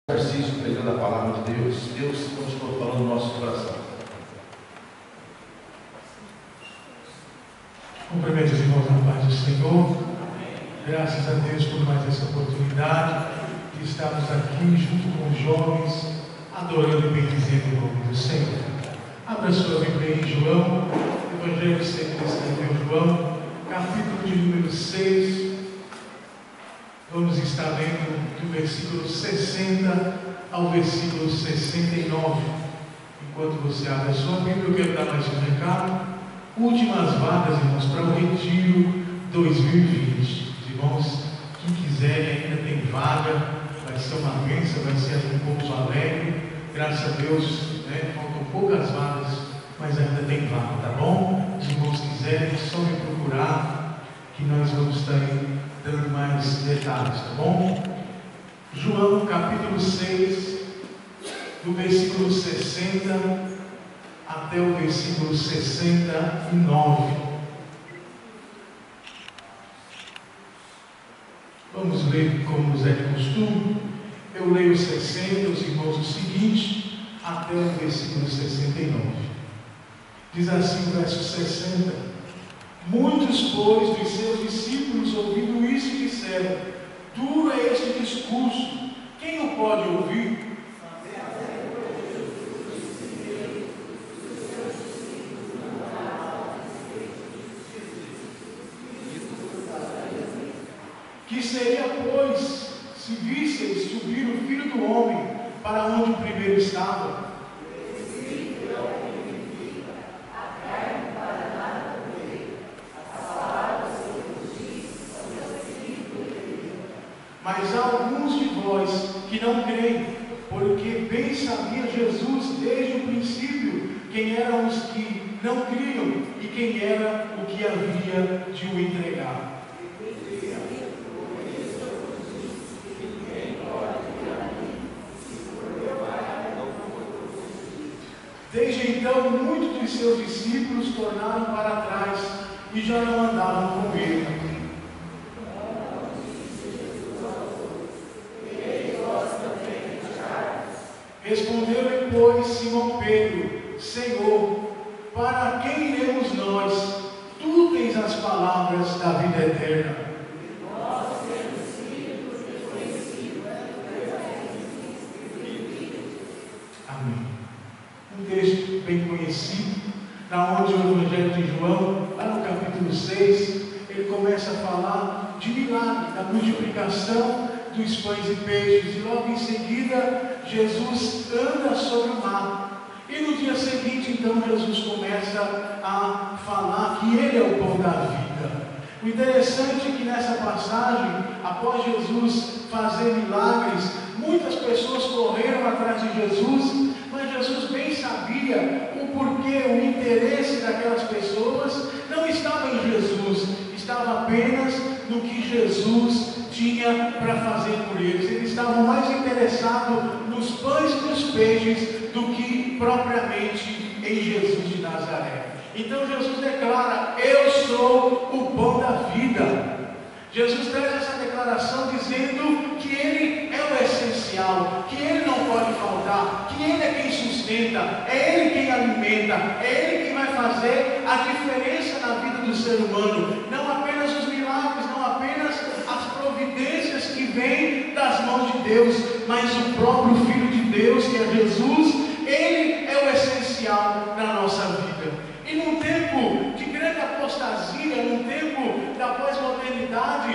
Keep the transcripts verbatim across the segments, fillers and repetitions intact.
Exercício pregando a palavra de Deus. Deus continua falando no nosso coração. Cumprimento os irmãos na paz do Senhor. Graças a Deus por mais essa oportunidade de estarmos aqui junto com os jovens, adorando e bendizendo o nome do Senhor. Abra sua Bíblia em João, Evangelho segundo escreveu João, capítulo de número seis. Vamos estar lendo do versículo sessenta ao versículo sessenta e nove. Enquanto você abre a sua Bíblia, eu quero dar mais um recado. Últimas vagas, irmãos, para o Retiro dois mil e vinte. Os irmãos que quiserem, ainda tem vaga. Vai ser uma bênção, vai ser aqui em Pouso Alegre. Graças a Deus, né, faltam poucas vagas, mas ainda tem vaga, tá bom? Os irmãos quiserem, é só me procurar, que nós vamos estar aí dando mais detalhes, tá bom? João capítulo seis, do versículo sessenta até o versículo sessenta e nove. Vamos ler como nos é de costume. Eu leio sessenta, os irmãos o seguinte, até o versículo sessenta e nove. Diz assim o verso sessenta: Muitos, pois, dos seus discípulos, ouvindo isso, disseram: Duro é este discurso, quem o pode ouvir? Que seria, pois, se visseis subir o Filho do Homem para onde primeiro estava? Mas há alguns de vós que não creem, porque bem sabia Jesus desde o princípio quem eram os que não criam e quem era o que havia de o entregar. Desde então, muitos dos seus discípulos tornaram para trás e já não andavam com ele. Respondeu-lhe, pois, Simão Pedro: Senhor, para quem iremos nós? Tu tens as palavras da vida eterna. Nós temos sido reconhecidos. Amém. Um texto bem conhecido, na onde o Evangelho de João, lá no capítulo seis, ele começa a falar de milagre, da multiplicação dos pães e peixes, e logo em seguida Jesus anda sobre o mar. E no dia seguinte, então, Jesus começa a falar que Ele é o pão da vida. O interessante é que nessa passagem, após Jesus fazer milagres, muitas pessoas correram atrás de Jesus, mas Jesus bem sabia o porquê, o interesse daquelas pessoas não estava em Jesus, estava apenas no que Jesus tinha para fazer por eles. Eles estavam mais interessados nos pães e nos peixes do que propriamente em Jesus de Nazaré. Então Jesus declara: Eu sou o pão da vida. Jesus traz essa declaração dizendo que Ele é o essencial, que Ele não pode faltar, que Ele é quem sustenta, é Ele quem alimenta, é Ele quem vai fazer a diferença na vida do ser humano. Não apenas os milagres, não apenas as providências que vêm das mãos de Deus, mas o próprio Filho de Deus, que é Jesus. Ele é o essencial na nossa vida. E num tempo de grande apostasia, num tempo da pós-modernidade,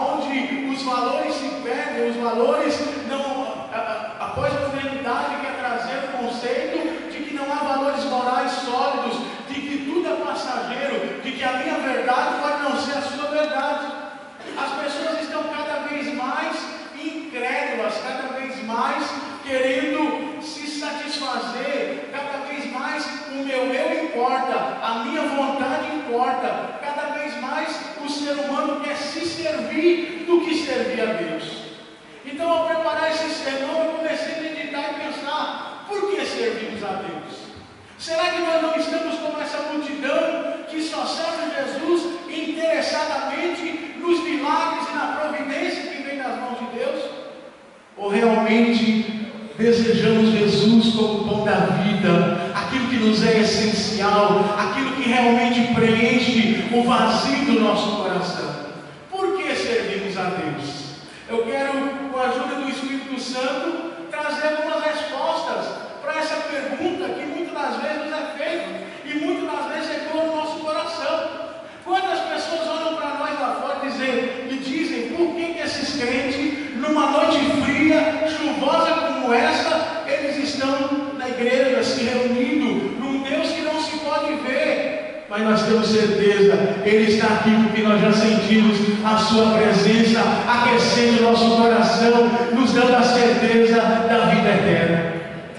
onde os valores se perdem, os valores não, a, a pós-modernidade quer trazer o conceito de que não há valores morais sólidos, de que tudo é passageiro, de que a minha verdade pode não ser a sua verdade. As pessoas estão cada vez mais incrédulas, cada vez mais querendo se satisfazer, cada vez mais o meu eu importa, a minha vontade importa, cada vez mais o ser humano quer se servir do que servir a Deus. Então, ao preparar esse sermão, eu comecei a meditar e pensar: por que servimos a Deus? Será que nós não estamos como essa multidão que só serve Jesus interessadamente nos milagres e na providência que vem das mãos de Deus? Ou realmente desejamos Jesus como o pão da vida, aquilo que nos é essencial, aquilo que realmente preenche o vazio do nosso coração. Por que servimos a Deus? Eu quero, com a ajuda do Espírito Santo, trazer algumas respostas para essa pergunta que muitas das vezes nos é feita e muitas das vezes ecoa no nosso coração. Quando as pessoas olham para nós lá fora e dizem, e dizem por que, que esses crentes, numa noite fria, chuvosa como essa, eles estão na igreja se reunindo, num Deus que não se pode ver. Mas nós temos certeza, Ele está aqui porque nós já sentimos a Sua presença aquecendo o nosso coração, nos dando a certeza da vida eterna.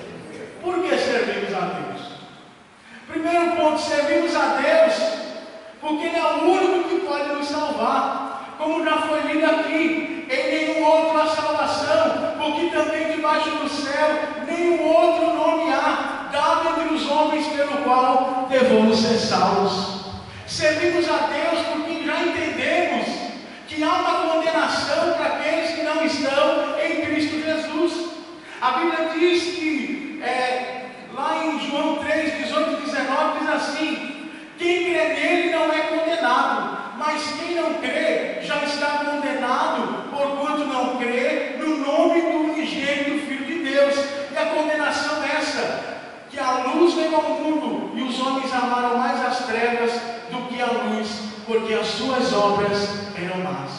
Por que servimos a Deus? Primeiro ponto, servimos a Deus porque Ele é o único que pode nos salvar. Como já foi lido aqui, em nenhum outro há salvação, porque também debaixo do céu nenhum outro nome há dado entre os homens pelo qual devemos ser salvos. Servimos a Deus porque já entendemos que há uma condenação para aqueles que não estão em Cristo Jesus. A Bíblia diz que é, lá em João três, dezoito e dezenove diz assim: quem crê nele não é condenado, mas quem não crê já está condenado, porquanto não crê no nome do unigênito Filho de Deus. E a condenação é essa, que a luz veio ao mundo, e os homens amaram mais as trevas do que a luz, porque as suas obras eram más.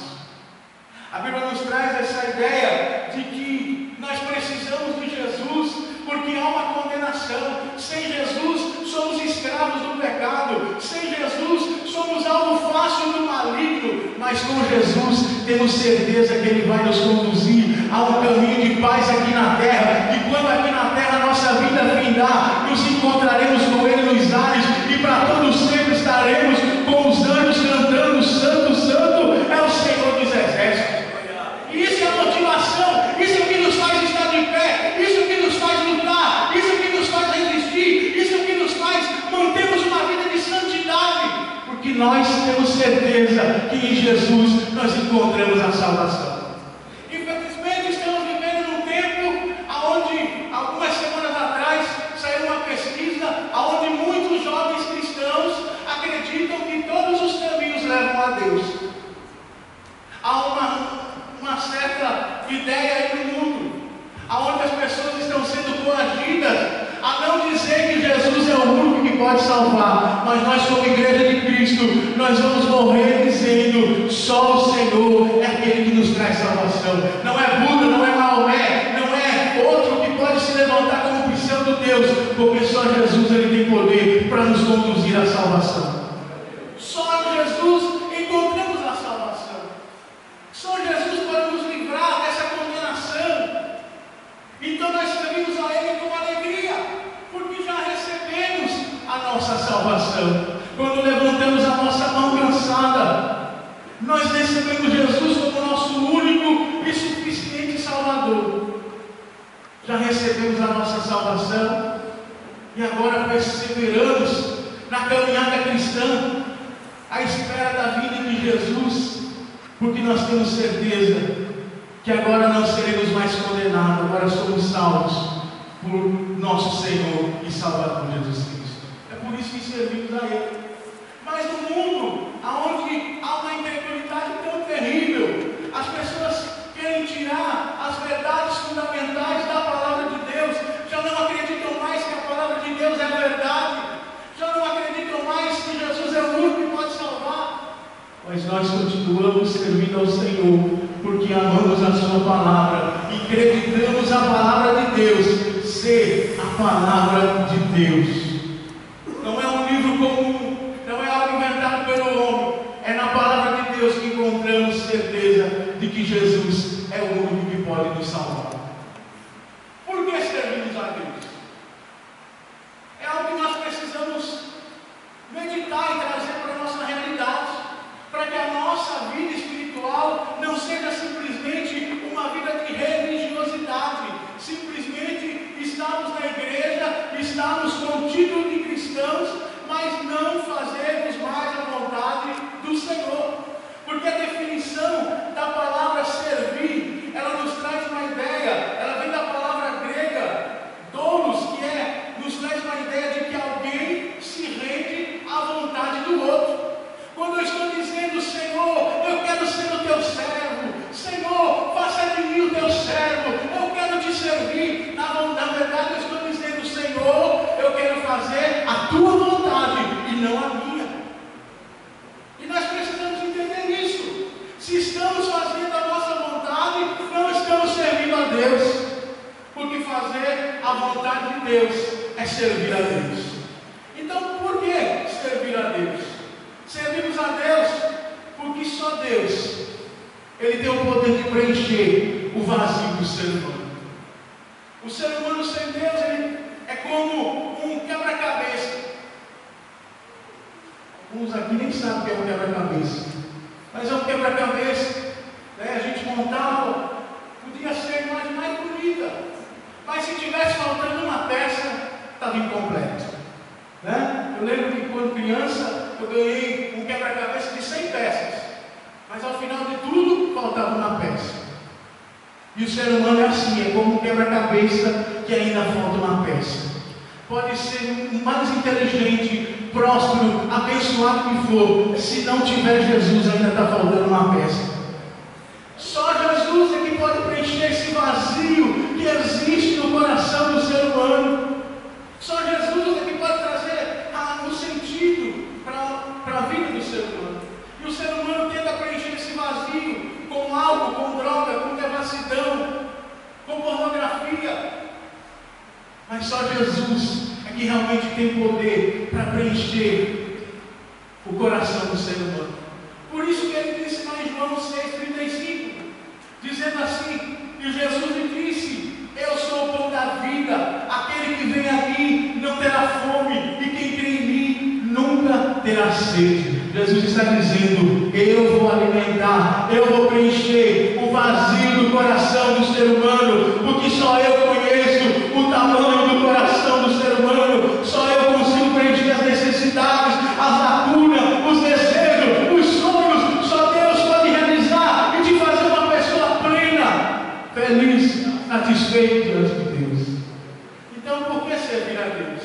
A Bíblia nos traz essa ideia de que nós precisamos de Jesus, porque há uma condenação. Sem Jesus somos escravos do pecado, sem Jesus somos alvo fácil do maligno, mas com Jesus temos certeza que Ele vai nos conduzir a um caminho de paz aqui na terra, e quando aqui na terra a nossa vida findar, nos encontraremos com Ele nos ares, e para todos sempre estaremos com os anjos cantando: Santo, Santo é o Senhor dos Exércitos. E isso é a motivação, isso é o que nos faz estar de pé, isso é o que nos faz lutar, isso é o que nos faz resistir, isso é o que nos faz mantermos uma vida de santidade, porque nós temos certeza que em Jesus nós encontramos a salvação. Infelizmente estamos vivendo num tempo onde, algumas semanas atrás, saiu uma pesquisa onde muitos jovens cristãos acreditam que todos os caminhos levam a Deus. Há uma uma certa ideia aí no mundo, onde as pessoas estão sendo coagidas a não dizer que Jesus é o único que pode salvar, mas nós, como igreja de Cristo, nós vamos morrer dizendo: só o Senhor é aquele que nos traz salvação. Não é Buda, não é Maomé, não é outro que pode se levantar como opção de Deus, porque só Jesus Ele tem poder para nos conduzir à salvação. Só em Jesus encontramos a salvação. Só Jesus para nos livrar dessa condenação. Então nós servimos a Ele com alegria, porque já recebemos a nossa salvação. Quando levantamos a nossa mão cansada, nós recebemos Jesus como nosso único e suficiente Salvador. Já recebemos a nossa salvação e agora perseveramos na caminhada cristã, à espera da vinda de Jesus, porque nós temos certeza que agora não seremos mais condenados, agora somos salvos por nosso Senhor e Salvador Jesus Cristo. É por isso que servimos a Ele. Mas no mundo, onde há uma incredulidade tão terrível, as pessoas querem tirar as verdades fundamentais da palavra de Deus, já não acreditam mais que a palavra de Deus é verdade, já não acreditam mais que Jesus é o único que pode salvar. Mas nós continuamos servindo ao Senhor, porque amamos a Sua palavra e acreditamos a palavra de Deus ser a palavra de Deus. Não é um livro comum, não é algo inventado pelo homem, é na palavra de Deus que encontramos certeza de que Jesus é o único que pode nos salvar. Por que servimos a Deus? É algo que nós precisamos meditar e trazer para a nossa realidade, para que a nossa vida espiritual não seja simplesmente uma vida de religiosidade, simplesmente estamos na igreja, estamos com o título vontade de Deus é servir a Deus. Então, por que servir a Deus? Servimos a Deus porque só Deus, Ele tem o poder de preencher o vazio do ser humano. O ser humano sem Deus, ele é como um quebra-cabeça. Alguns aqui nem sabem o que é um quebra-cabeça, mas é um quebra-cabeça, né? A gente montava, podia ser a imagem mais bonita, mas se tivesse faltando uma peça, estava incompleto, né? Eu lembro que quando criança, eu ganhei um quebra-cabeça de cem peças, mas ao final de tudo, faltava uma peça. E o ser humano é assim, é como um quebra-cabeça que ainda falta uma peça. Pode ser o mais inteligente, próspero, abençoado que for, se não tiver Jesus, ainda está faltando uma peça. Só Jesus é que pode preencher esse vazio que existe no coração do ser humano. Só Jesus é que pode trazer ah, um sentido para a vida do ser humano. E o ser humano tenta preencher esse vazio com álcool, com droga, com devassidão, com pornografia. Mas só Jesus é que realmente tem poder para preencher o coração do ser humano. Por isso que ele disse lá em João seis, trinta e cinco, dizendo assim, e Jesus lhe disse, eu sou o pão da vida, aquele que vem a mim não terá fome, e quem crê em mim nunca terá sede. Jesus está dizendo, eu vou alimentar, eu vou preencher o vazio do coração do ser humano, porque só eu conheço o tamanho do coração do ser humano, só eu consigo preencher as necessidades, as lacunas, os desejos, os sonhos, só Deus pode realizar e te fazer uma pessoa plena, feliz, satisfeita diante de Deus. Então, por que servir a Deus?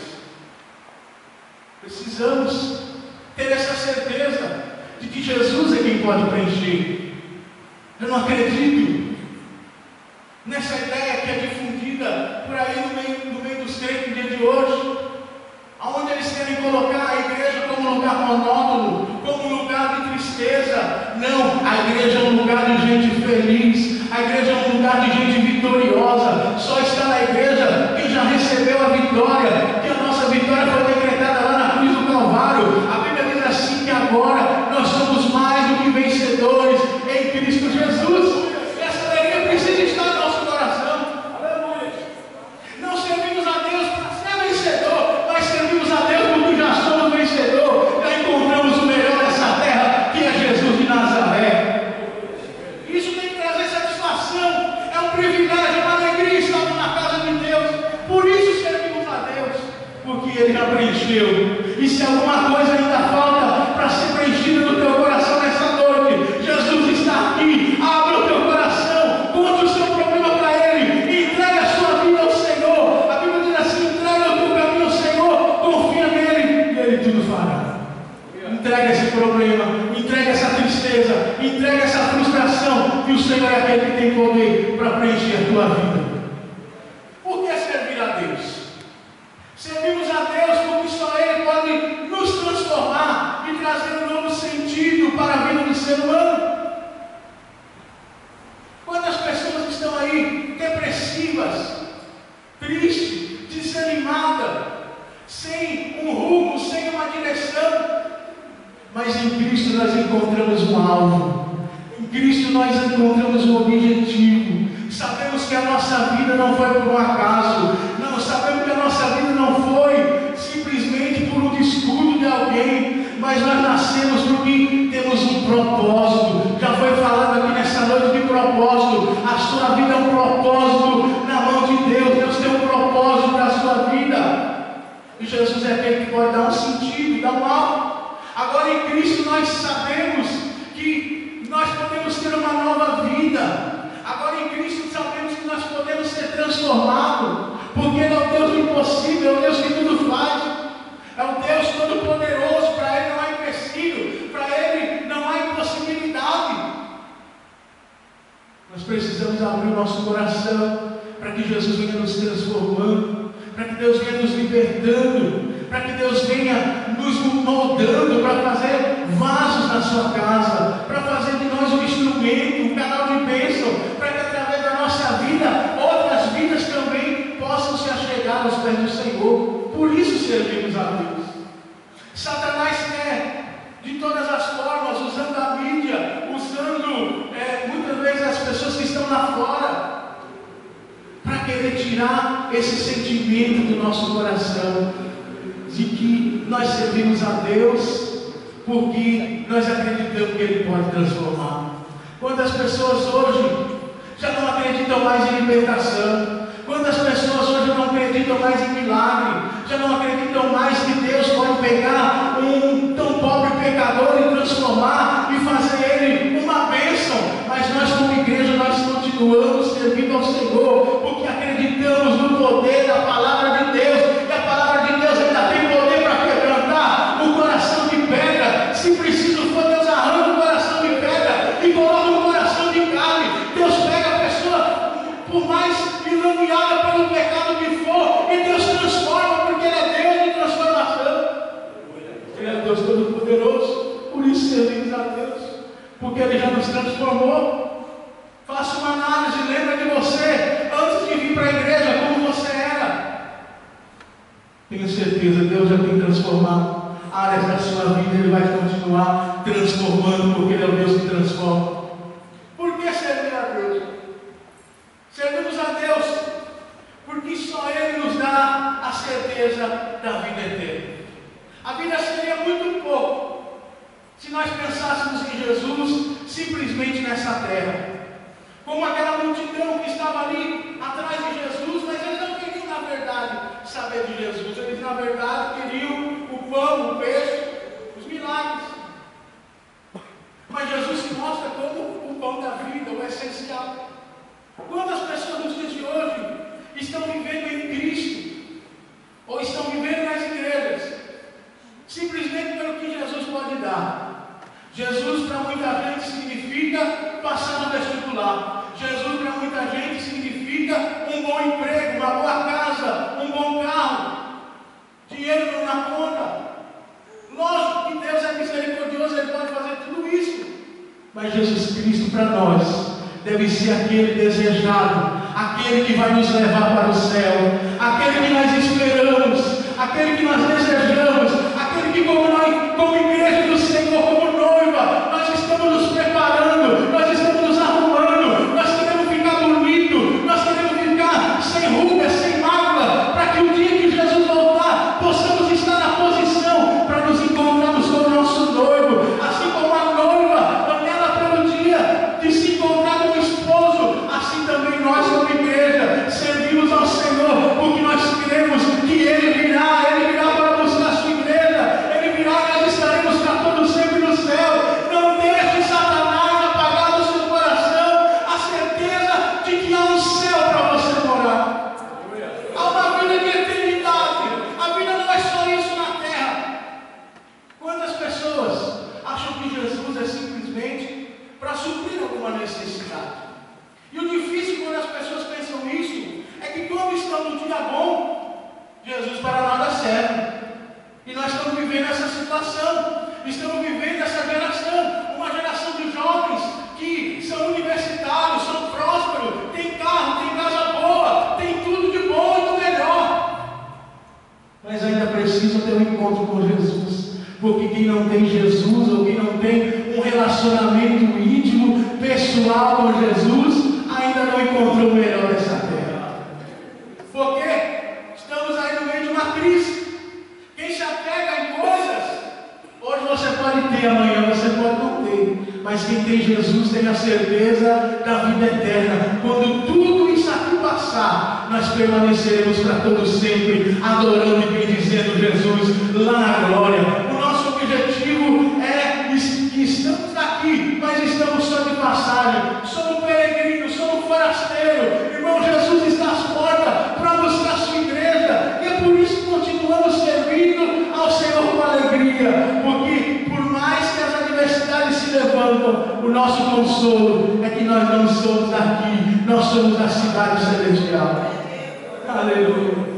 Precisamos ter essa certeza de que Jesus é quem pode preencher. Eu não acredito nessa ideia que é difundida por aí no meio, no meio dos crentes no dia de hoje, onde eles querem colocar a igreja como um lugar monótono, como um lugar de tristeza. Não, a igreja é um lugar de gente feliz, a igreja é um lugar de gente vitoriosa. Só está na igreja quem já recebeu a vitória, que a nossa vitória foi decretada lá na cruz do Calvário. A Bíblia diz assim que agora nós somos mais do que vencedores em Cristo Jesus. Essa alegria precisa estar no nosso coração. Aleluia. Não servimos a Deus para ser vencedor, mas servimos a Deus porque já somos vencedor, já encontramos o melhor dessa terra, que é Jesus de Nazaré. Isso tem que trazer satisfação, é um privilégio, uma alegria estar na casa de Deus. Por isso servimos a Deus, porque Ele já preencheu. E se alguma coisa ainda falta para ser preenchida no teu coração nessa noite, Jesus está aqui. Abra o teu coração, conta o seu problema para Ele, entrega a sua vida ao Senhor. A Bíblia diz assim, entrega o teu caminho ao Senhor, confia nele e Ele tudo fará. Entrega esse problema, entrega essa tristeza, entrega essa frustração, e o Senhor é aquele que tem poder para preencher a tua vida. Por que servir a Deus? Servimos a Deus porque só Ele pode nos transformar e trazer um novo sentido para a vida do ser humano. Quantas pessoas estão aí depressivas, tristes, desanimadas, sem um rumo, sem uma direção? Mas em Cristo nós encontramos um alvo, em Cristo nós encontramos um objetivo. Sabemos que a nossa vida não foi por um acaso, não, sabemos que a nossa vida não foi simplesmente por um descuido de alguém, mas nós nascemos porque temos um propósito. Já foi falado aqui nessa noite de propósito. A sua vida é um propósito na mão de Deus. Deus tem um propósito para a sua vida, e Jesus é aquele que pode dar um sentido, dar um alvo. Agora em Cristo nós sabemos que nós podemos ter uma nova vida. Agora em Cristo sabemos que nós podemos ser transformados, porque Ele é o Deus do impossível, é o Deus que tudo faz, é o Deus todo-poderoso. Para Ele não há empecilho, para Ele não há impossibilidade. Nós precisamos abrir o nosso coração para que Jesus venha nos transformando, para que Deus venha nos libertando, para que Deus venha nos moldando para fazer vasos na sua casa, para fazer de nós um instrumento, um canal de bênção, para que através da nossa vida outras vidas também possam se achegar servimos a Deus. Satanás quer, de todas as formas, usando a mídia, usando é, muitas vezes as pessoas que estão lá fora, para querer tirar esse sentimento do nosso coração, de que nós servimos a Deus, porque nós acreditamos que Ele pode transformar. Quantas pessoas hoje já não acreditam mais em libertação? Quantas pessoas hoje não acreditam mais em milagre? Já não acreditam mais que Deus pode pegar um tão pobre pecador e transformar e fazer ele uma bênção? Mas nós, como igreja, nós continuamos servindo ao Senhor, porque acreditamos no poder da palavra de Deus, e a palavra de Deus ainda tem poder para quebrantar o coração de pedra. Se preciso for, Deus arranca o coração de pedra e coloca um coração de carne. Deus pega a pessoa, por mais enlameada pelo pecado que for, e Deus transforma, porque Ele é Deus de transformação. Ele é Deus Todo-Poderoso, por isso servimos a Deus, porque Ele já nos transformou. Faça uma análise, lembra de você, antes de vir para a igreja, como você era. Tenho certeza, Deus já tem transformado áreas da sua vida, Ele vai continuar transformando, porque Ele é o Deus que transforma. Por que servir a Deus? Servimos a Deus porque só Ele nos dá a certeza da vida eterna. A vida seria muito pouco se nós pensássemos em Jesus simplesmente nessa terra, como aquela multidão que estava ali atrás de Jesus, mas eles não queriam na verdade saber de Jesus, eles na verdade queriam o pão, o peixe, os milagres. Mas Jesus se mostra como o pão da vida, o essencial. Quantas pessoas nos dias de hoje estão vivendo em Cristo, ou estão vivendo nas igrejas, simplesmente pelo que Jesus pode dar? Jesus para muita gente significa passar no vestibular. Jesus para muita gente significa um bom emprego, uma boa casa, um bom carro, dinheiro na conta. Lógico que Deus é misericordioso, Ele pode fazer tudo isso, mas Jesus Cristo para nós deve ser aquele desejado, aquele que vai nos levar para o céu, aquele que nós esperamos, aquele que nós desejamos, aquele que como nós, como igreja do Senhor, como noiva, nós estamos nos preparando, nós estamos nos arrumando, nós queremos ficar bonito, nós queremos ficar sem ruga, sem mácula, para que o dia que Jesus voltar, possamos estar na posição para nos encontrarmos com o nosso noivo, assim como a noiva anela pelo dia de se encontrar com o esposo, assim também nós como igreja servimos ao Senhor, porque nós cremos que Ele virá, Ele virá para buscar a sua igreja, Ele virá e nós estaremos para todo sempre no céu. Não deixe Satanás apagar do seu coração a certeza de que há um céu para você morar. Há uma vida de eternidade. A vida não é só isso na terra. Quantas pessoas acham que Jesus é simplesmente para suprir alguma necessidade? E o difícil quando as pessoas pensam isso é que quando estão no dia bom, Jesus para nada serve. E nós estamos vivendo essa situação, estamos vivendo essa geração, uma geração de jovens que são universitários, são prósperos, tem carro, tem casa boa, tem tudo de bom e do melhor, mas ainda precisam ter um encontro com Jesus, porque quem não tem Jesus, ou quem não tem um relacionamento íntimo, pessoal com Jesus, ainda não encontrou o melhor dessa terra. Porque estamos aí no meio de uma crise. Quem se apega em coisas, hoje você pode ter, amanhã você pode não ter, mas quem tem Jesus tem a certeza da vida eterna. Quando tudo isso aqui passar, nós permaneceremos para todo sempre, adorando e bendizendo Jesus lá na glória. O nosso objetivo é que estamos aqui, mas estamos só de passagem, somos peregrinos, somos forasteiros. Irmão, Jesus está às portas para buscar a sua igreja, e é por isso que continuamos servindo ao Senhor com alegria, porque por mais que as adversidades se levantam, o nosso consolo é que nós não somos daqui, nós somos da cidade celestial. Aleluia.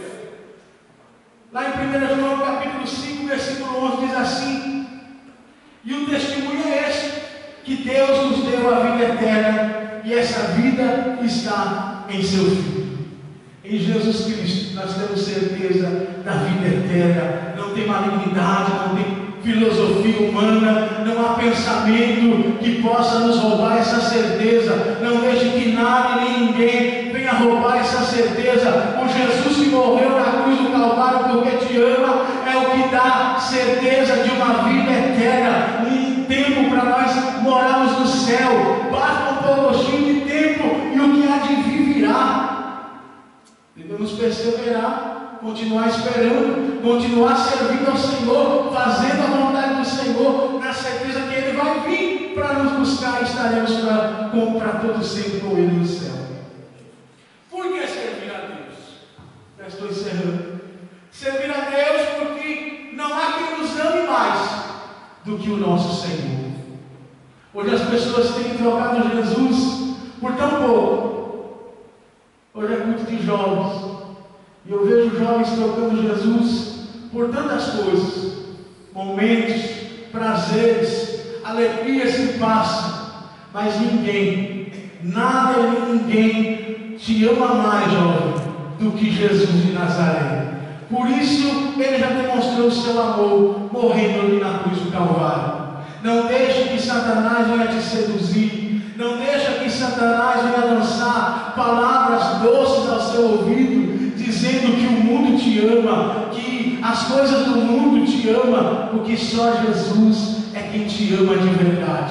Lá em primeiro João capítulo cinco, versículo onze diz assim: e o testemunho é este, que Deus nos deu a vida eterna, e essa vida está em seu Filho. Em Jesus Cristo nós temos certeza da vida eterna, não tem malignidade, não tem filosofia humana, não há pensamento que possa nos roubar essa certeza. Não deixe que nada nem ninguém venha roubar essa certeza. O Jesus que morreu na cruz do Calvário porque te ama é o que dá certeza de uma vida eterna, um tempo para nós morarmos no céu. Basta um pouquinho de tempo e o que há de vir virá. Devemos perseverar, continuar esperando, continuar servindo ao Senhor, fazendo a vontade do Senhor, na certeza que Ele vai vir para nos buscar e estaremos para, para todo sempre com Ele no céu. Por que servir a Deus? Já estou encerrando. Servir a Deus porque não há quem nos ame mais do que o nosso Senhor. Hoje as pessoas têm trocado Jesus por tão pouco. Hoje é culto de jovens. E eu vejo jovens trocando Jesus por tantas coisas, momentos, prazeres, alegrias que passam, mas ninguém, nada e ninguém te ama mais, jovem, do que Jesus de Nazaré. Por isso Ele já demonstrou o seu amor, morrendo ali na cruz do Calvário. Não deixe que Satanás venha te seduzir, não deixe que Satanás venha lançar palavras doces ao seu ouvido, dizendo que o mundo te ama, que as coisas do mundo te amam, porque só Jesus é quem te ama de verdade.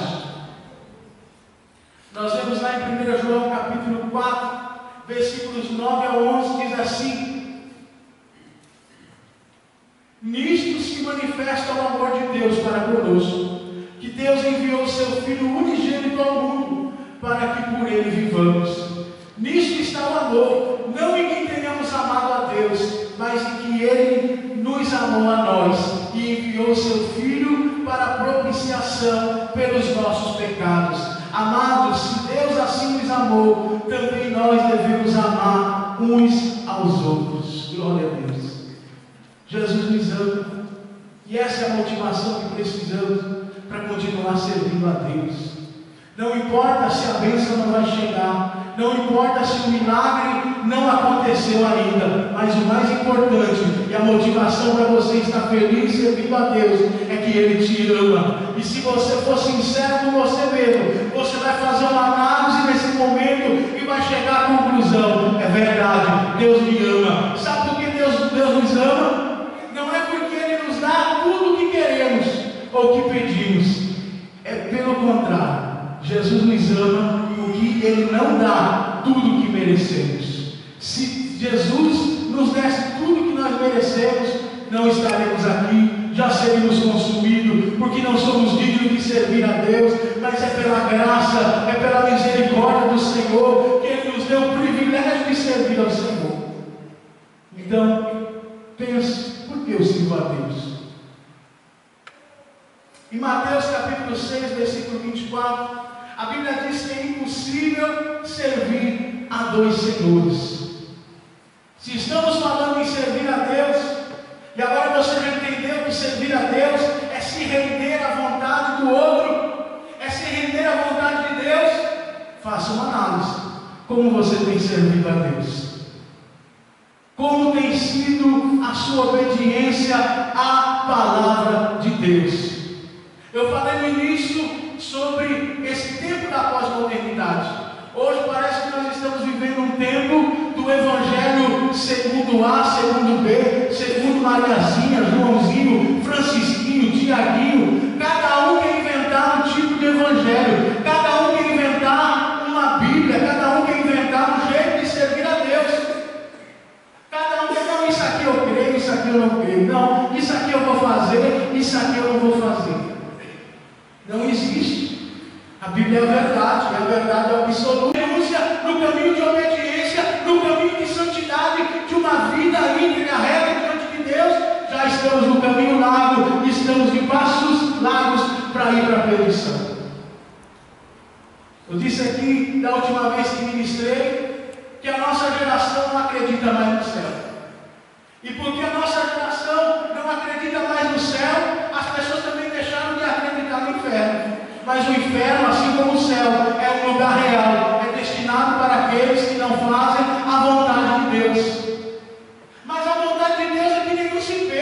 Nós vemos lá em primeiro João capítulo quatro, versículos nove a onze, diz assim: nisto se manifesta o amor de Deus para conosco, que Deus enviou o seu Filho unigênito ao mundo, para que por ele vivamos. Nisto está o amor, não em que tenhamos amado a Deus, mas em que Ele nos amou a nós e enviou o seu Filho para a propiciação pelos nossos pecados. Amados, se Deus assim nos amou, também nós devemos amar uns aos outros. Glória a Deus. Jesus nos ama, e essa é a motivação que precisamos para continuar servindo a Deus. Não importa se a bênção não vai chegar, não importa se o milagre não aconteceu ainda, mas o mais importante e a motivação para você estar feliz servindo a Deus é que Ele te ama. E se você for sincero com você mesmo, você vai fazer uma análise nesse momento e vai chegar à conclusão: é verdade, Deus me ama. Sabe por que Deus, Deus nos ama? Não é porque Ele nos dá tudo o que queremos ou que pedimos, é pelo contrário. Jesus nos ama porque Ele não dá tudo o que merecemos. Se Jesus nos desse tudo o que nós merecemos, não estaremos aqui, já seríamos consumidos, porque não somos dignos de servir a Deus, mas é pela graça, é pela misericórdia do Senhor, que Ele nos deu o privilégio de servir ao Senhor. Então, pense, por que eu sirvo a Deus? Em Mateus capítulo seis, versículo vinte e quatro, a Bíblia diz que é impossível servir a dois senhores. Se estamos falando em servir a Deus, e agora você já entendeu que servir a Deus é se render à vontade do outro, é se render à vontade de Deus, faça uma análise. Como você tem servido a Deus? Como tem sido a sua obediência à palavra de Deus? Eu falei no início sobre esse tempo da pós-modernidade. Hoje parece que nós estamos vivendo um tempo do Evangelho segundo A, segundo B, segundo Mariazinha, Joãozinho, Francisquinho, Tiaguinho. Cada um quer inventar um tipo de Evangelho, cada um quer inventar uma Bíblia, cada um quer inventar um jeito de servir a Deus. Cada um quer, não, isso aqui eu creio, isso aqui eu não creio, não, isso aqui eu vou fazer, isso aqui eu não vou fazer. Não existe. A Bíblia é a verdade, e a verdade é absoluta. Renúncia no caminho de obediência, no caminho de santidade, de uma vida íntegra, reta diante de Deus. Já estamos no caminho largo, estamos de passos largos para ir para a perdição. Eu disse aqui, da última vez que ministrei, que a nossa geração não acredita mais no céu. E porque a nossa geração não acredita mais no céu, as pessoas também deixaram de acreditar no inferno. Mas o inferno, assim como o céu, é um lugar real, é destinado para aqueles que não fazem a vontade de Deus. Mas a vontade de Deus é que nenhum se perca.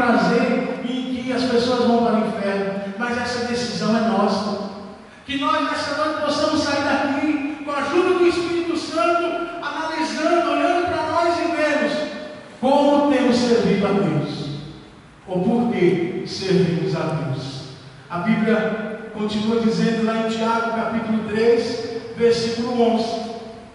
prazer em que as pessoas vão para o inferno, mas essa decisão é nossa. Que nós nessa noite possamos sair daqui com a ajuda do Espírito Santo, analisando, olhando para nós e vemos como temos servido a Deus, ou por que servimos a Deus. A Bíblia continua dizendo lá em Tiago capítulo três, versículo onze: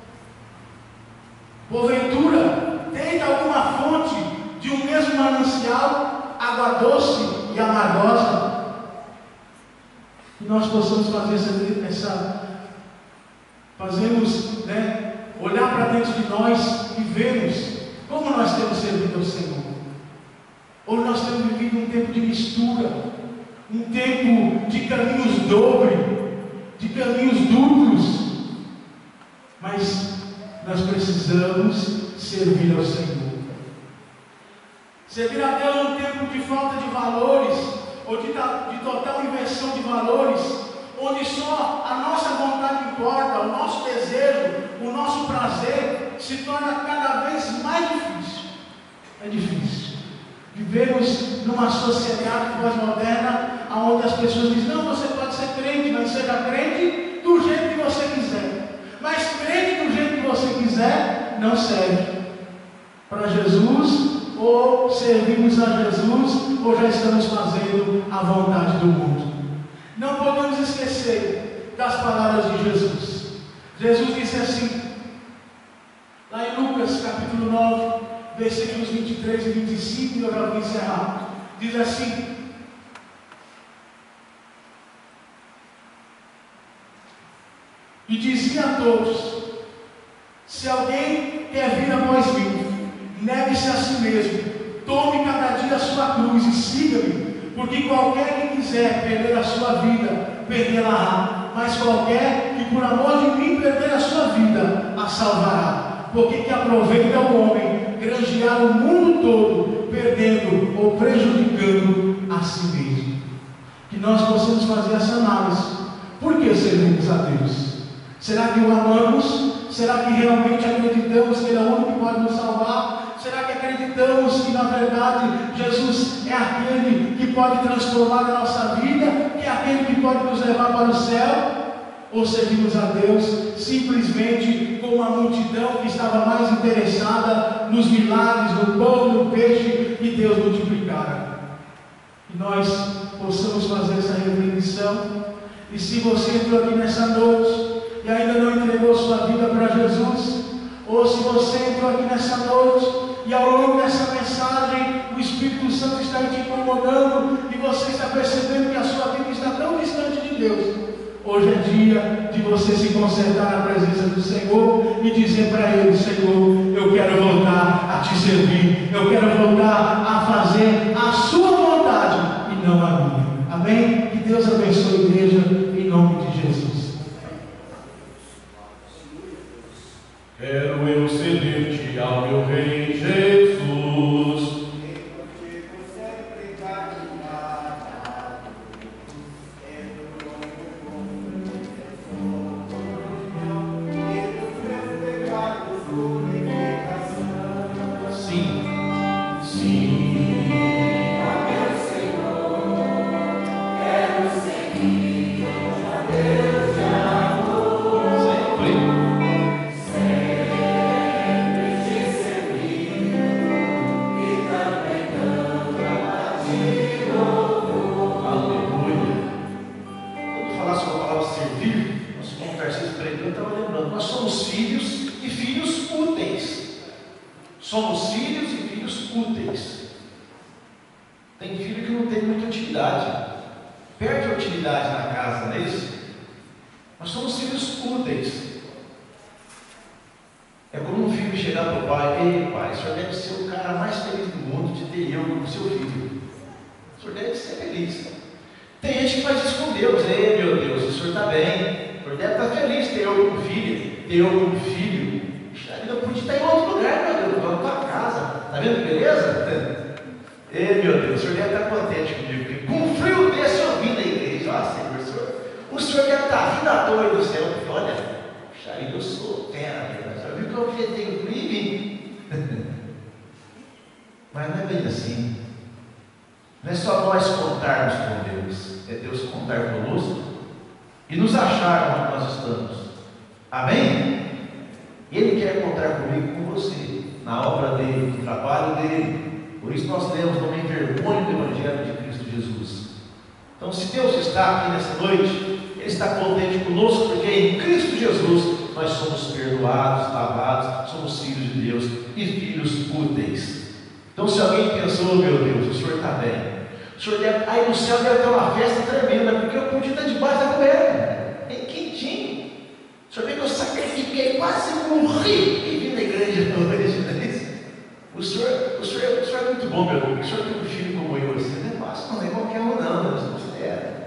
porventura, tem alguma fonte de um mesmo manancial, água doce e amargosa? Que nós possamos fazer essa, essa fazemos, né, olhar para dentro de nós e vermos como nós temos servido ao Senhor. Ou nós temos vivido um tempo de mistura, um tempo de caminhos dobres, de caminhos duplos, mas nós precisamos servir ao Senhor. Servir a Deus num tempo de falta de valores, ou de, de total inversão de valores, onde só a nossa vontade importa, o nosso desejo, o nosso prazer se torna cada vez mais difícil. É difícil. Vivemos numa sociedade pós-moderna, onde as pessoas dizem: não, você pode ser crente, mas seja crente do jeito que você quiser. Mas crente do jeito que você quiser não serve para Jesus. Ou servimos a Jesus, ou já estamos fazendo a vontade do mundo. Não podemos esquecer das palavras de Jesus. Jesus disse assim, lá em Lucas capítulo nove, versículos vinte e três e vinte e cinco, e eu já vou encerrar. Diz assim: e dizia a todos: se alguém quer vir após mim, negue-se a si mesmo, tome cada dia a sua cruz e siga-me, porque qualquer que quiser perder a sua vida, perdê-la-á, mas qualquer que por amor de mim perder a sua vida, a salvará. Porque que aproveita o homem granjear o mundo todo, perdendo ou prejudicando a si mesmo. Que nós possamos fazer essa análise. Por que servimos a Deus? Será que o amamos? Será que realmente acreditamos que Ele é o único que pode nos salvar? Será que acreditamos que na verdade Jesus é aquele que pode transformar a nossa vida, que é aquele que pode nos levar para o céu? Ou servimos a Deus simplesmente como uma multidão que estava mais interessada nos milagres, no pão, no peixe que Deus multiplicara? Que nós possamos fazer essa reflexão. E se você entrou aqui nessa noite e ainda não entregou sua vida para Jesus, ou se você entrou aqui nessa noite e ao longo dessa mensagem o Espírito Santo está te incomodando e você está percebendo que a sua vida está tão distante de Deus, hoje é dia de você se consertar na presença do Senhor e dizer para Ele: Senhor, eu quero voltar a te servir, eu quero voltar a fazer a sua vontade e não a minha. Amém? Que Deus abençoe a igreja em nome de Jesus. Quero eu servir-te ao meu Rei Jesus. Somos filhos e filhos úteis. Tem filho que não tem muita utilidade, perde a utilidade na casa, não é isso? Nós somos filhos úteis. É como um filho chegar para o pai: ei pai, o senhor deve ser o cara mais feliz do mundo de ter eu como seu filho. O senhor deve ser feliz. Tem gente que faz isso com Deus: ei meu Deus, o senhor está bem, o senhor deve estar feliz de ter eu como filho, ter eu como filho. Eu podia estar em outro lugar, meu Deus, estou na tua casa, está vendo que beleza? Ei meu Deus, o senhor deve estar contente comigo, porque com um frio desse eu vim da igreja. Ah, Senhor, o senhor, o senhor deve estar rindo à toa do céu, porque olha, puxa, eu sou terra, o senhor viu que eu objetei o crime? Mas não é bem assim. Não é só nós contarmos com Deus, é Deus contar conosco e nos achar onde nós estamos. Amém? Ele quer contar comigo e com você, na obra dele, no trabalho dele. Por isso nós temos não envergonha do Evangelho de Cristo Jesus. Então, se Deus está aqui nessa noite, Ele está contente conosco, porque em Cristo Jesus nós somos perdoados, lavados, somos filhos de Deus e filhos úteis. Então, se alguém pensou, meu Deus, o senhor está bem, o senhor deve, aí no céu deve ter uma festa tremenda, porque eu pude estar debaixo da coberta, bem quentinho. O senhor vê que eu sacrifiquei, quase morri e vim na igreja hoje, não é isso? O senhor, o, senhor, o senhor é muito bom, meu Deus. O senhor tem um filho como eu, assim, não é fácil, não é qualquer um, não, Deus não espera.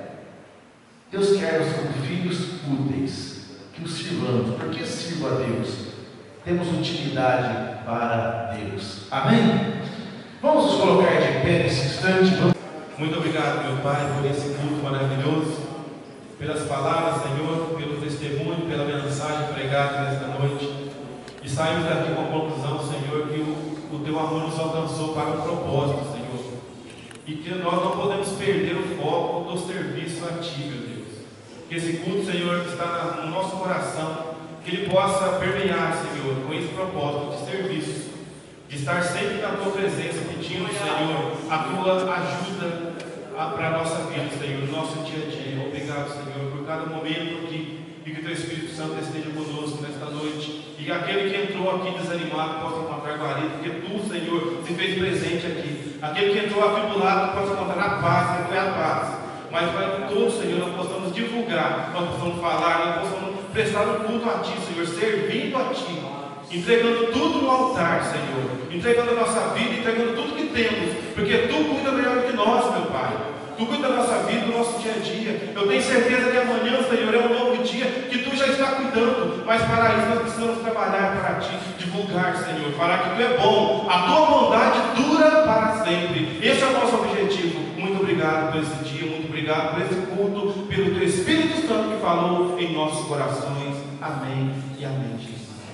Deus quer nós como filhos úteis, que o sirvamos, porque sirva a Deus, temos utilidade para Deus. Amém? Vamos nos colocar de pé nesse instante. Vamos... Muito obrigado, meu Pai, por esse culto maravilhoso, pelas palavras, Senhor, pelo testemunho, pela mensagem pregada nesta noite. E saímos daqui com a conclusão, Senhor, que o, o Teu amor nos alcançou para um propósito, Senhor. E que nós não podemos perder o foco do serviço a Ti, meu Deus. Que esse culto, Senhor, que está no nosso coração, que ele possa permear, Senhor, com esse propósito de serviço, de estar sempre na Tua presença, pedindo, Senhor, a Tua ajuda para a nossa vida, Senhor, no nosso dia a dia. Obrigado, Senhor, por cada momento aqui, e que o Teu Espírito Santo esteja conosco nesta noite, e que aquele que entrou aqui desanimado possa encontrar guarida, porque Tu, Senhor, se fez presente aqui. Aquele que entrou atribulado possa encontrar a paz, que foi a paz. Mas para que todos, Senhor, nós possamos divulgar, nós possamos falar, nós possamos prestar um culto a Ti, Senhor, servindo a Ti, entregando tudo no altar, Senhor, entregando a nossa vida, entregando tudo que temos, porque Tu cuida melhor do que nós, meu Pai. Tu cuida da nossa vida, do nosso dia a dia. Eu tenho certeza que amanhã, Senhor, é um novo dia que Tu já está cuidando, mas para isso nós precisamos trabalhar para Ti, divulgar, Senhor, falar que Tu é bom, a Tua bondade dura para sempre. Esse é o nosso objetivo. Muito obrigado por esse dia, muito obrigado por esse culto, pelo Teu Espírito Santo que falou em nossos corações. Amém e amém, Jesus.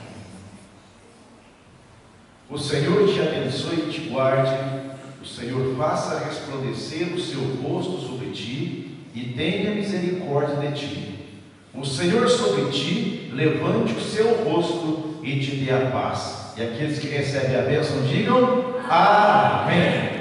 O Senhor te abençoe e te guarde. O Senhor faça resplandecer o seu rosto sobre ti e tenha misericórdia de ti. O Senhor sobre ti levante o seu rosto e te dê a paz. E aqueles que recebem a bênção digam amém.